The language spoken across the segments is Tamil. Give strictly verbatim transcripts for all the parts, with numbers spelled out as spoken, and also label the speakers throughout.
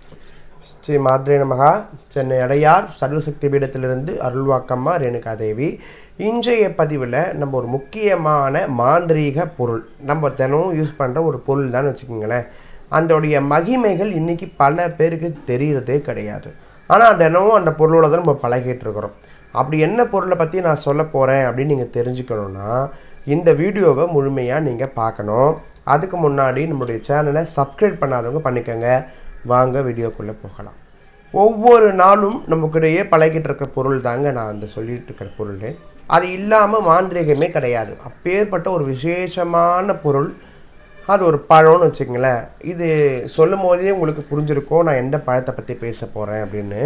Speaker 1: ஸ்ரீ மாத்ரே நமகா. சென்னை அடையார் சர்வசக்தி பீடத்திலிருந்து அருள்வாக்கம்மா ரேணுகா தேவி. இன்றைய பதிவில் நம்ம ஒரு முக்கியமான மாந்திரீக பொருள், நம்ம தினமும் யூஸ் பண்ணுற ஒரு பொருள் தான் வச்சுக்கோங்களேன். அதோடைய மகிமைகள் இன்றைக்கி பல பேருக்கு தெரியறதே கிடையாது. ஆனால் தினமும் அந்த பொருளோட தான் நம்ம பழகிட்டு இருக்கிறோம். அப்படி என்ன பொருளை பற்றி நான் சொல்ல போகிறேன் அப்படின்னு நீங்கள் தெரிஞ்சுக்கணுன்னா இந்த வீடியோவை முழுமையாக நீங்கள் பார்க்கணும். அதுக்கு முன்னாடி நம்மளுடைய சேனலை சப்ஸ்கிரைப் பண்ணாதவங்க பண்ணிக்கோங்க. வாங்க வீடியோக்குள்ளே போகலாம். ஒவ்வொரு நாளும் நமக்கிடையே பழகிட்டு இருக்க பொருள் தாங்க நான் அந்த சொல்லிட்டு இருக்கிற பொருள். அது இல்லாமல் மாந்திரிகமே கிடையாது. அப்பேற்பட்ட ஒரு விசேஷமான பொருள். அது ஒரு பழம்னு வச்சுக்கங்களேன். இது சொல்லும் போதே உங்களுக்கு புரிஞ்சிருக்கும் நான் எந்த பழத்தை பற்றி பேச போகிறேன் அப்படின்னு.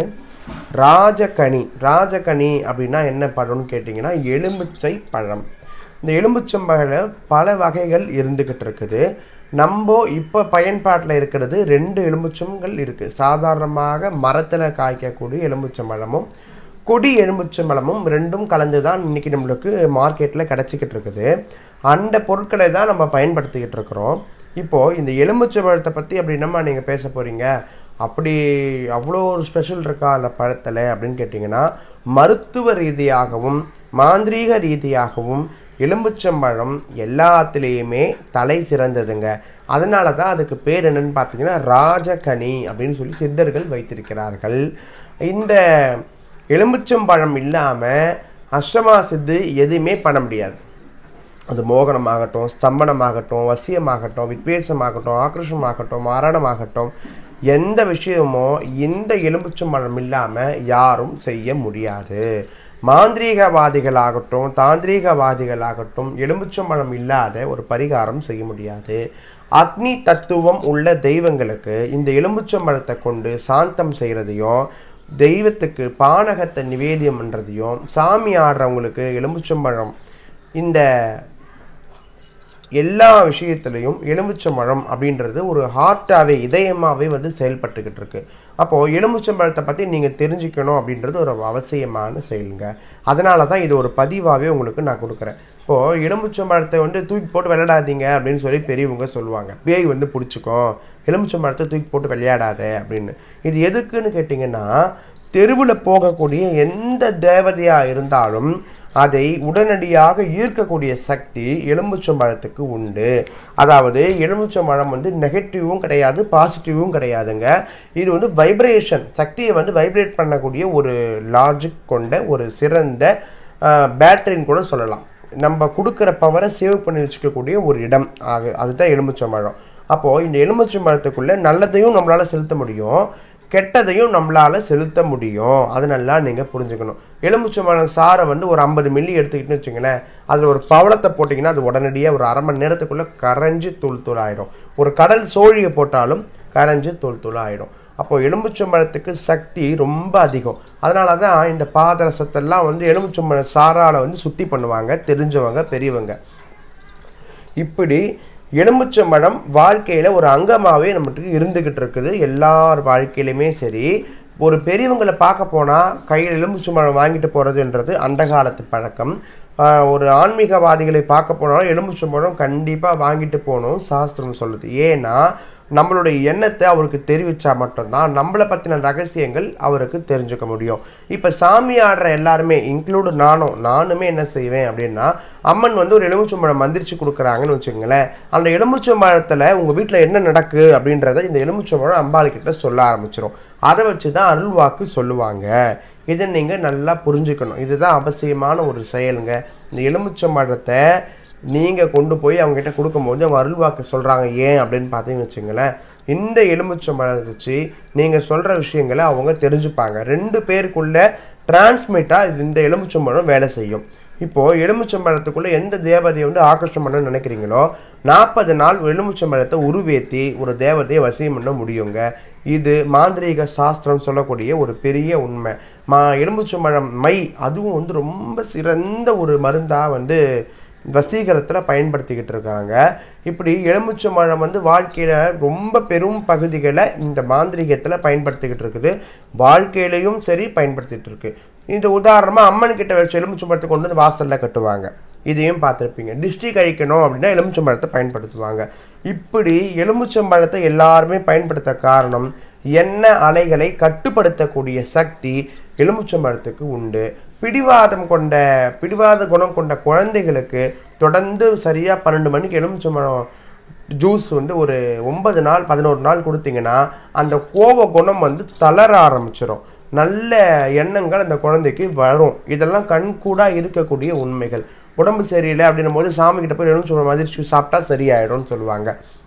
Speaker 1: ராஜகனி. ராஜகனி அப்படின்னா என்ன பழம்னு கேட்டிங்கன்னா எலுமிச்சை பழம். இந்த எலுமிச்சம்பழம் பல வகைகள் இருந்துக்கிட்டு இருக்குது. நம்ம இப்போ பயன்பாட்டில் இருக்கிறது ரெண்டு எலுமிச்சங்கள் இருக்குது. சாதாரணமாக மரத்தில் காய்க்கக்கூடிய எலுமிச்சம்பழமும் கொடி எலுமிச்சம்பழமும் ரெண்டும் கலந்து தான் இன்றைக்கி நம்மளுக்கு மார்க்கெட்டில் கிடச்சிக்கிட்டு இருக்குது. அந்த பொருட்களை தான் நம்ம பயன்படுத்திக்கிட்டு இருக்கிறோம். இப்போது இந்த எலுமிச்சம்பழத்தை பற்றி அப்படின்னம்மா நீங்கள் பேச போகிறீங்க, அப்படி அவ்வளோ ஒரு ஸ்பெஷல் இருக்கா அந்த பழத்தில் அப்படின்னு கேட்டிங்கன்னா, மருத்துவ ரீதியாகவும் மாந்திரீக ரீதியாகவும் எலுமிச்சம்பழம் எல்லாத்துலேயுமே தலை சிறந்ததுங்க. அதனால தான் அதுக்கு பேர் என்னன்னு பார்த்தீங்கன்னா ராஜகனி அப்படின்னு சொல்லி சித்தர்கள் வைத்திருக்கிறார்கள். இந்த எலுமிச்சம்பழம் இல்லாமல் அஷ்டமா சித்து எதுவுமே பண்ண முடியாது. அது மோகனமாகட்டும், ஸ்தம்பனமாகட்டும், வசியமாகட்டும், வித்வேஷமாகட்டும், ஆக்ரோஷமாகட்டும், மரணமாகட்டும், எந்த விஷயமோ இந்த எலுமிச்சம்பழம் இல்லாமல் யாரும் செய்ய முடியாது. மாந்திரீகவாதிகளாகட்டும் தாந்திரீகவாதிகளாகட்டும் எலுமிச்சம்பழம் இல்லாத ஒரு பரிகாரம் செய்ய முடியாது. அக்னி தத்துவம் உள்ள தெய்வங்களுக்கு இந்த எலுமிச்சம்பழத்தை கொண்டு சாந்தம் செய்கிறதையும், தெய்வத்துக்கு பானகத்தை நிவேதியம் பண்ணுறதையும், சாமி ஆடுறவங்களுக்கு எலுமிச்சம்பழம், இந்த எல்லா விஷயத்துலையும் எலுமிச்சம்பழம் அப்படின்றது ஒரு ஹார்ட்டாகவே இதயமாகவே வந்து செயல்பட்டுக்கிட்டு இருக்கு. அப்போது எலுமிச்சம்பழத்தை பற்றி நீங்கள் தெரிஞ்சுக்கணும் அப்படின்றது ஒரு அவசியமான செயலுங்க. அதனால தான் இது ஒரு பதிவாகவே உங்களுக்கு நான் கொடுக்குறேன். இப்போது எலுமிச்சம்பழத்தை வந்து தூக்கி போட்டு விளையாடாதீங்க அப்படின்னு சொல்லி பெரியவங்க சொல்லுவாங்க. பேய் வந்து பிடிச்சிக்கும், எலுமிச்சம்பழத்தை தூக்கி போட்டு விளையாடாத அப்படின்னு. இது எதுக்குன்னு கேட்டிங்கன்னா, தெருவில் போகக்கூடிய எந்த தேவதையாக இருந்தாலும் அதை உடனடியாக ஈர்க்கக்கூடிய சக்தி எலுமிச்சம்பழத்துக்கு உண்டு. அதாவது எலுமிச்சம்பழம் வந்து நெகட்டிவும் கிடையாது, பாசிட்டிவும் கிடையாதுங்க. இது வந்து வைப்ரேஷன் சக்தியை வந்து வைப்ரேட் பண்ணக்கூடிய ஒரு லாஜிக் கொண்ட ஒரு சிறந்த பேட்டரின்னு கூட சொல்லலாம். நம்ம கொடுக்குற பவரை சேவ் பண்ணி வச்சுக்கக்கூடிய ஒரு இடம் ஆகு அதுதான் எலுமிச்சம்பழம். அப்போது இந்த எலுமிச்சம்பழத்துக்குள்ளே நல்லதையும் நம்மளால் செலுத்த முடியும், கெட்டதையும் நம்மளால் செலுத்த முடியும். அது நல்லா நீங்கள் புரிஞ்சுக்கணும். எலுமிச்சம்பழம் சாரை வந்து ஒரு ஐம்பது மில்லி எடுத்துக்கிட்டுன்னு வச்சுங்களேன், அதில் ஒரு பவளத்தை போட்டிங்கன்னா அது உடனடியாக ஒரு அரை மணி நேரத்துக்குள்ளே கரைஞ்சி தூள் தூள் ஆகிடும். ஒரு கடல் சோழியை போட்டாலும் கரைஞ்சி தூள் தூள் ஆகிடும். அப்போது எலுமிச்சம்பழத்துக்கு சக்தி ரொம்ப அதிகம். அதனால தான் இந்த பாதரசத்தெல்லாம் வந்து எலுமிச்சம்பழம் சாரால் வந்து சுத்தி பண்ணுவாங்க தெரிஞ்சவங்க பெரியவங்க. இப்படி எலுமிச்சம்பழம் வாழ்க்கையில் ஒரு அங்கமாகவே நம்மளுக்கு இருந்துக்கிட்டு இருக்குது. எல்லார் வாழ்க்கையிலுமே சரி. ஒரு பெரியவங்களை பார்க்க போனால் கையில் எலுமிச்சம்பழம் வாங்கிட்டு போகிறதுன்றது அந்த காலத்து பழக்கம். ஒரு ஆன்மீகவாதிகளை பார்க்க போனாலும் எலுமிச்சம்பழம் கண்டிப்பாக வாங்கிட்டு போகணும் சாஸ்திரம் சொல்லுது. ஏன்னா நம்மளுடைய எண்ணத்தை அவருக்கு தெரிவித்தா மட்டும்தான் நம்மளை பற்றின ரகசியங்கள் அவருக்கு தெரிஞ்சுக்க முடியும். இப்போ சாமி ஆடுற எல்லாருமே இன்க்ளூடு நானும் நானுமே என்ன செய்வேன் அப்படின்னா, அம்மன் வந்து ஒரு எலுமிச்சம்பழம் மந்திரிச்சு கொடுக்குறாங்கன்னு வச்சுக்கோங்களேன். அந்த எலுமிச்சம்பழத்தில் உங்கள் வீட்டில் என்ன நடக்கு அப்படின்றத இந்த எலுமிச்சம்பழம் அம்பாளுக்கிட்ட சொல்ல ஆரம்பிச்சிடும். அதை வச்சு தான் அருள்வாக்கு சொல்லுவாங்க. இதை நீங்கள் நல்லா புரிஞ்சுக்கணும். இதுதான் அவசியமான ஒரு செயலுங்க. இந்த எலுமிச்சம்பழத்தை நீங்கள் கொண்டு போய் அவங்ககிட்ட கொடுக்கும்போது அவங்க அருள்வாக்கு சொல்கிறாங்க. ஏன் அப்படின்னு பார்த்தீங்கன்னு வச்சுங்களேன், இந்த எலுமிச்சம்பழம் வச்சு நீங்கள் சொல்கிற விஷயங்களை அவங்க தெரிஞ்சுப்பாங்க. ரெண்டு பேருக்குள்ளே டிரான்ஸ்மிட்டாக இந்த எலுமிச்சம்பழம் வேலை செய்யும். இப்போது எலுமிச்சம்பழத்துக்குள்ளே எந்த தேவதையை வந்து ஆக்கர்ஷம் பண்ணணும்னு நினைக்கிறீங்களோ நாற்பது நாள் எலுமிச்சம்பழத்தை உருவேற்றி ஒரு தேவதையை வசியம் பண்ண முடியுங்க. இது மாந்திரீக சாஸ்திரம் சொல்லக்கூடிய ஒரு பெரிய உண்மை. மா எலுமிச்சம்பழம் மை அதுவும் வந்து ரொம்ப சிறந்த ஒரு மருந்தாக வந்து வசீகரத்தில் பயன்படுத்திக்கிட்டு இருக்காங்க. இப்படி எலுமிச்சம்பழம் வந்து வாழ்க்கையில் ரொம்ப பெரும் பகுதிகளை இந்த மாந்திரிகத்தில் பயன்படுத்திக்கிட்டு இருக்குது. வாழ்க்கையிலையும் சரி பயன்படுத்திகிட்டு இருக்கு. இந்த உதாரணமாக அம்மன் கிட்ட வச்சு எலுமிச்சம்பழத்தை கொண்டு வந்து வாசலில் கட்டுவாங்க. இதையும் பார்த்துருப்பீங்க. டிஸ்ட்ரி கழிக்கணும் அப்படின்னா எலுமிச்சம்பழத்தை பயன்படுத்துவாங்க. இப்படி எலுமிச்சம்பழத்தை எல்லாருமே பயன்படுத்த காரணம் எண்ணெய் அலைகளை கட்டுப்படுத்தக்கூடிய சக்தி எலுமிச்சம்பழத்துக்கு உண்டு. பிடிவாதம் கொண்ட பிடிவாத குணம் கொண்ட குழந்தைகளுக்கு தொடர்ந்து சரியாக பன்னெண்டு மணிக்கு எலுமிச்சம்பழம் ஜூஸ் வந்து ஒரு ஒன்பது நாள் பதினோரு நாள் கொடுத்தீங்கன்னா அந்த கோப குணம் வந்து தளர ஆரம்பிச்சிடும். நல்ல எண்ணங்கள் அந்த குழந்தைக்கு வரும். இதெல்லாம் கண்கூடாக இருக்கக்கூடிய உண்மைகள். உடம்பு சரியில்லை அப்படின்னும் போது சாமிக்கிட்ட போய் எலுமிச்சம்பழம் மாதிரி சாப்பிட்டா சரியாயிடும்னு சொல்லுவாங்க.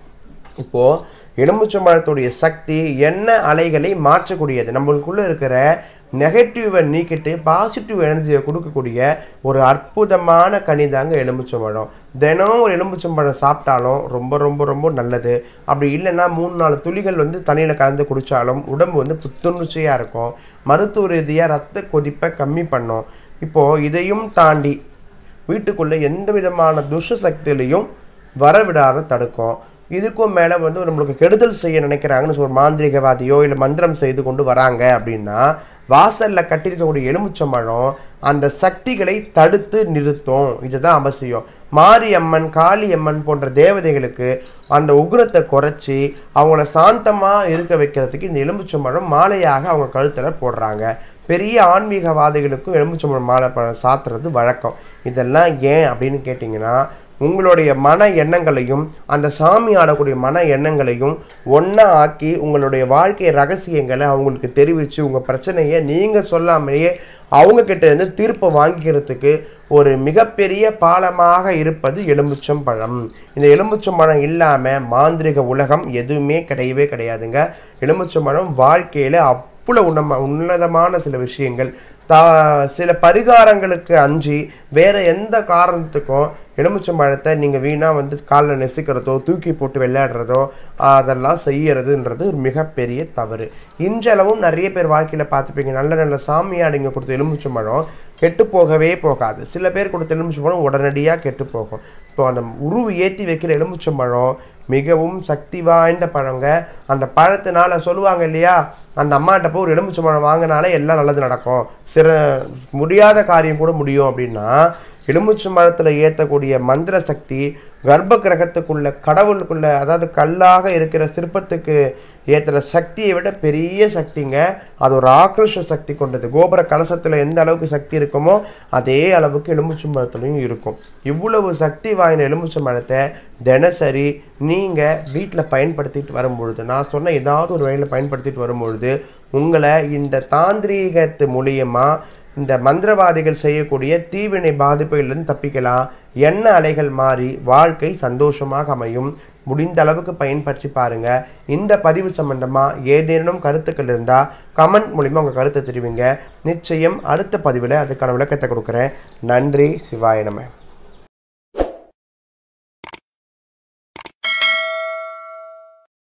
Speaker 1: இப்போது எலுமிச்சம்பழத்துடைய சக்தி எண்ணெய் அலைகளை மாற்றக்கூடியது. நம்மளுக்குள்ளே இருக்கிற நெகட்டிவை நீக்கிட்டு பாசிட்டிவ் எனர்ஜியை கொடுக்கக்கூடிய ஒரு அற்புதமான கனிதாங்க எலுமிச்சம்பழம். தினம் ஒரு எலுமிச்சம்பழம் சாப்பிட்டாலும் ரொம்ப ரொம்ப ரொம்ப நல்லது. அப்படி இல்லைன்னா மூணு நாலு துளிகள் வந்து தண்ணியில் கலந்து குடித்தாலும் உடம்பு வந்து புத்துணர்ச்சியாக இருக்கும். மருத்துவ ரீதியாக ரத்த கொதிப்பை கம்மி பண்ணும். இப்போது இதையும் தாண்டி வீட்டுக்குள்ளே எந்த விதமான துஷ சக்தியிலையும் வரவிடாத தடுக்கும். இதுக்கும் மேலே வந்து நம்மளுக்கு கெடுதல் செய்ய நினைக்கிறாங்கன்னு ஒரு மாந்திரிகவாதியோ இல்லை மந்திரம் செய்து கொண்டு வராங்க அப்படின்னா வாசலில் கட்டியிருக்கக்கூடிய எலுமிச்சம்பழம் அந்த சக்திகளை தடுத்து நிறுத்தும். இதுதான் அவசியம். மாரியம்மன் காளியம்மன் போன்ற தேவதைகளுக்கு அந்த உக்ரத்தை குறைச்சி அவங்கள சாந்தமாக இருக்க வைக்கிறதுக்கு இந்த எலுமிச்சம்பழம் மாலையாக அவங்க கழுத்தில் போடுறாங்க. பெரிய ஆன்மீகவாதிகளுக்கும் எலுமிச்சம்பழம் மாலை பழம் சாத்துறது வழக்கம். இதெல்லாம் ஏன் அப்படின்னு கேட்டிங்கன்னா உங்களுடைய மன எண்ணங்களையும் அந்த சாமி ஆடக்கூடிய மன எண்ணங்களையும் ஒன்றா ஆக்கி உங்களுடைய வாழ்க்கை ரகசியங்களை அவங்களுக்கு தெரிவித்து உங்கள் பிரச்சனையை நீங்கள் சொல்லாமலேயே அவங்கக்கிட்ட இருந்து தீர்ப்பை வாங்கிக்கிறதுக்கு ஒரு மிகப்பெரிய பாலமாக இருப்பது எலுமிச்சம்பழம். இந்த எலுமிச்சம்பழம் இல்லாமல் மாந்திரிக உலகம் எதுவுமே கிடையவே கிடையாதுங்க. எலுமிச்சம்பழம் வாழ்க்கையில் அவ்வளோ உன்னம உன்னதமான சில விஷயங்கள். தா சில பரிகாரங்களுக்கு அஞ்சி வேறு எந்த காரணத்துக்கும் எலுமிச்சம்பழத்தை நீங்கள் வீணாக வந்து காலில் நெசிக்கிறதோ தூக்கி போட்டு விளையாடுறதோ அதெல்லாம் செய்யறதுன்றது ஒரு மிகப்பெரிய தவறு. இன்றளவும் நிறைய பேர் வாழ்க்கையில் பார்த்துப்பீங்க, நல்ல நல்ல சாமியாடிங்க கொடுத்த எலுமிச்சம்பழம் கெட்டு போகவே போகாது. சில பேர் கொடுத்த எலுமிச்சம்பழம் உடனடியாக கெட்டு போகும். இப்போ அந்த உருவு ஏற்றி வைக்கிற எலுமிச்சம்பழம் மிகவும் சக்தி வாய்ந்த பழங்க. அந்த பழத்தினால சொல்லுவாங்க இல்லையா, அந்த அம்மாட்ட போய் ஒரு எலுமிச்சம்பழம் வாங்கினாலே எல்லாம் நல்லது நடக்கும், சில முடியாத காரியம் கூட முடியும் அப்படின்னா எலுமிச்சம்பழத்தில் ஏற்றக்கூடிய மந்திர சக்தி கர்ப்ப கிரகத்துக்குள்ள கடவுளுக்குள்ள அதாவது கல்லாக இருக்கிற சிற்பத்துக்கு ஏற்றுற சக்தியை விட பெரிய சக்திங்க. அது ஒரு ஆக்ரோஷ சக்தி கொண்டது. கோபுர கலசத்தில் எந்த அளவுக்கு சக்தி இருக்குமோ அதே அளவுக்கு எலுமிச்சம்பழத்துலையும் இருக்கும். இவ்வளவு சக்தி வாய்ந்த எலுமிச்சம்பழத்தை தினசரி நீங்கள் வீட்டில் பயன்படுத்திட்டு வரும்பொழுது, நான் சொன்ன ஏதாவது ஒரு வழியில் பயன்படுத்திட்டு வரும்பொழுது உங்களை இந்த தாந்திரீகத்து மூலியமாக இந்த மந்திரவாதிகள் செய்யக்கூடிய தீவினை பாதிப்புகளிலிருந்து தப்பிக்கலாம். எண்ணெய் அலைகள் மாறி வாழ்க்கை சந்தோஷமாக அமையும். முடிந்த அளவுக்கு பயன்படுத்தி பாருங்க. இந்த பதிவு சம்பந்தமாக ஏதேனும் கருத்துக்கள் இருந்தால் கமெண்ட் மூலிமா உங்கள் கருத்தை தெரிவிங்க. நிச்சயம் அடுத்த பதிவில் அதுக்கான விளக்கத்தை கொடுக்குறேன். நன்றி. சிவாய நம.